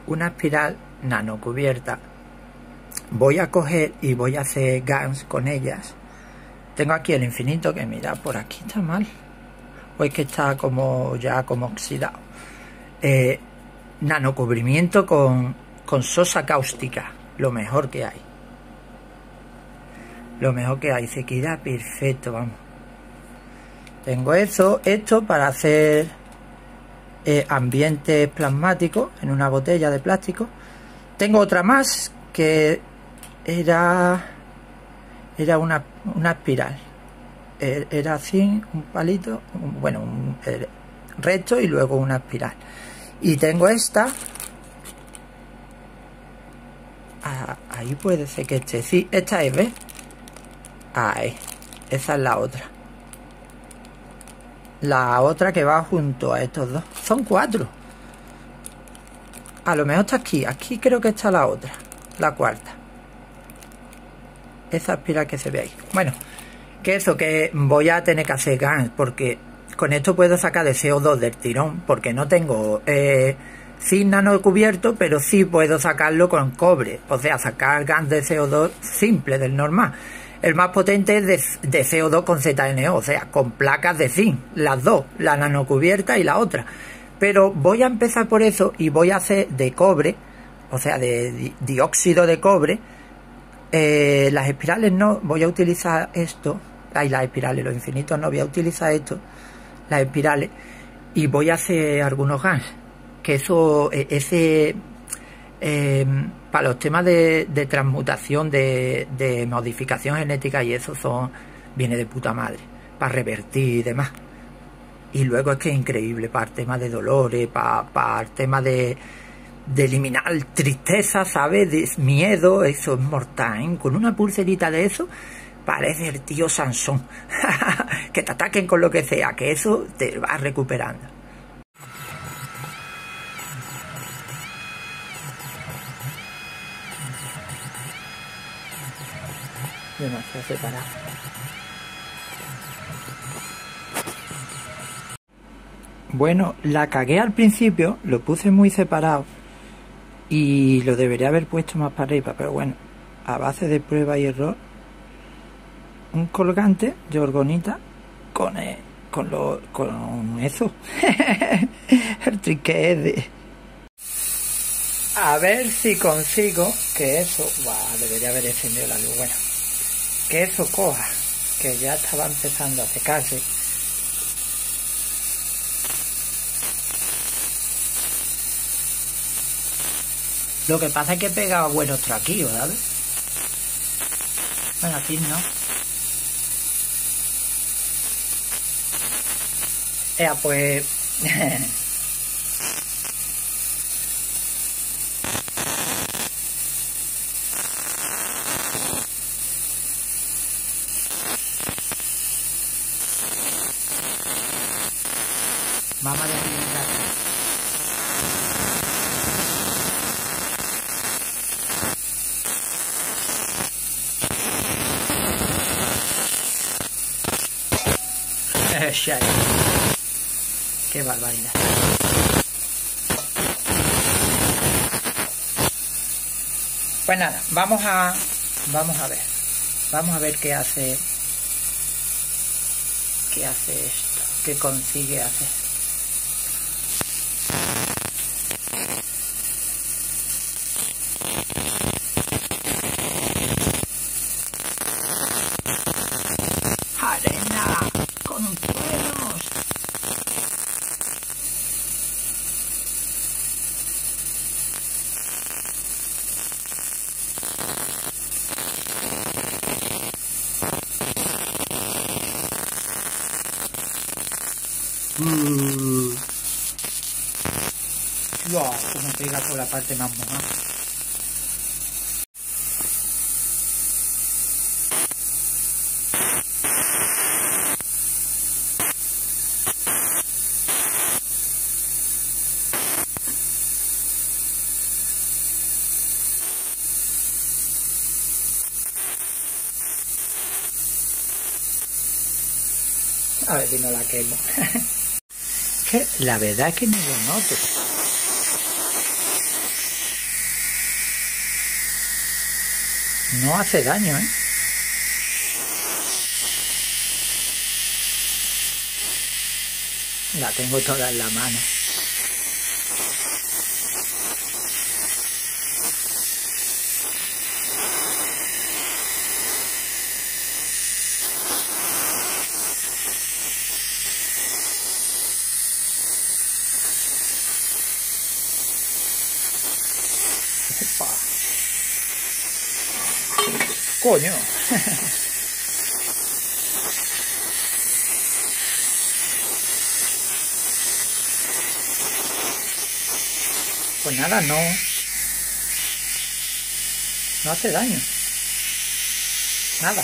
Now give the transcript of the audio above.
una espiral nano cubierta. Voy a coger y voy a hacer GANs con ellas. Tengo aquí el infinito, que mira, por aquí está mal. O es que está como ya como oxidado. Nano cubrimiento con sosa cáustica. Lo mejor que hay. Lo mejor que hay. Se queda perfecto, vamos. Tengo esto para hacer ambientes plasmáticos en una botella de plástico. Tengo otra más que era una espiral. Era así, un palito, bueno, un recto y luego una espiral. Y tengo esta. Ahí puede ser que esté. Sí, esta es, ¿ves? Ahí. Esa es la otra. La otra que va junto a estos dos. Son 4. A lo mejor está aquí. Aquí creo que está la otra. La cuarta. Esa espiral que se ve ahí. Bueno, que eso, que voy a tener que hacer GANs, porque con esto puedo sacar de CO2 del tirón, porque no tengo sin nano cubierto, pero sí puedo sacarlo con cobre. O sea, sacar GANs de CO2 simple, del normal. El más potente es de CO2 con ZNO, o sea, con placas de zinc, las dos, la nano cubierta y la otra. Pero voy a empezar por eso y voy a hacer de cobre, o sea, de dióxido de cobre. Las espirales no, voy a utilizar esto. Ay, las espirales, los infinitos no, voy a utilizar esto, las espirales, y voy a hacer algunos GANs. Que eso, para los temas de transmutación, de modificación genética y eso, viene de puta madre, para revertir y demás. Y luego es que es increíble para el tema de dolores, para el tema de eliminar tristeza, ¿sabes? De miedo, eso es mortal, ¿eh? Con una pulserita de eso parece el tío Sansón. Que te ataquen con lo que sea, que eso te va recuperando. Demasiado separado. Bueno, la cagué al principio, lo puse muy separado y lo debería haber puesto más para arriba, pero bueno, a base de prueba y error, un colgante de orgonita con eso. El trique es de... A ver si consigo que eso... debería haber encendido la luz. Bueno, que eso coja, que ya estaba empezando a secarse. Lo que pasa es que he pegado buenos traquillos, ¿sabes? Bueno, así no. Pues... Vamos a alimentar. Qué barbaridad. Pues nada, vamos a ver qué hace esto, qué consigue hacer. Arena con truenos. Wow, como pega por la parte más mojada. A ver si no la quemo. Que la verdad es que no lo noto. No hace daño, ¿eh? La tengo toda en la mano. Epa. Coño. Pues nada, no hace daño. Nada.